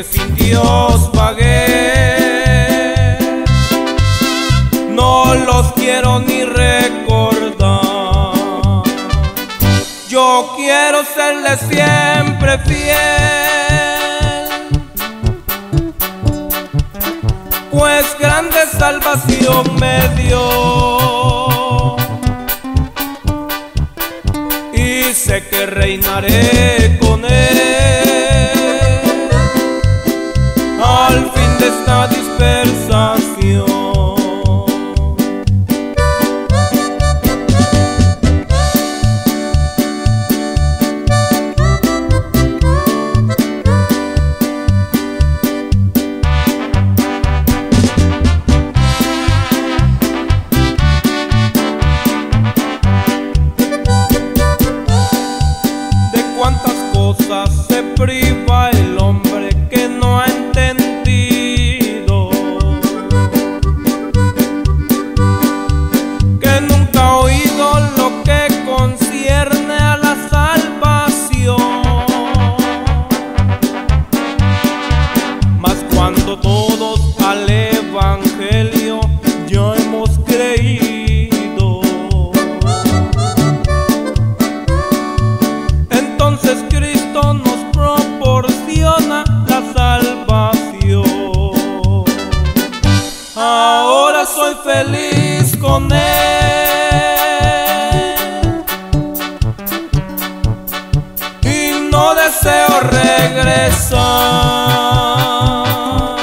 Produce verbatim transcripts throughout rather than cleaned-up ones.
que sin Dios pagué, no los quiero ni recordar. Yo quiero serle siempre fiel, pues grande salvación me dio, y sé que reinaré con él al fin de esta dispersación. Cuántas cosas se priva el hombre que no ha entendido, que nunca ha oído lo que concierne a la salvación. Mas cuando todos al evangelio ya hemos creído, entonces Cristo nos proporciona la salvación. Ahora soy feliz con Él y no deseo regresar.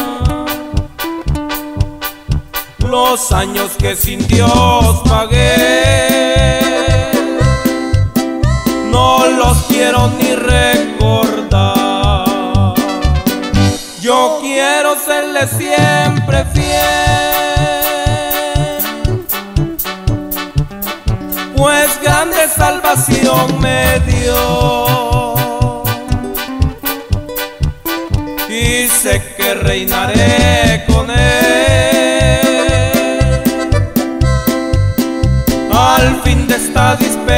Los años que sin Dios pagué, no los quiero ni recordar. Yo quiero serle siempre fiel, pues grande salvación me dio, y sé que reinaré con él al fin de esta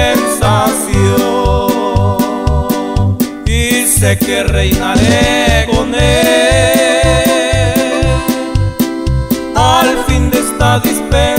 dispensación, y sé que reinaré con él al fin de esta dispensación.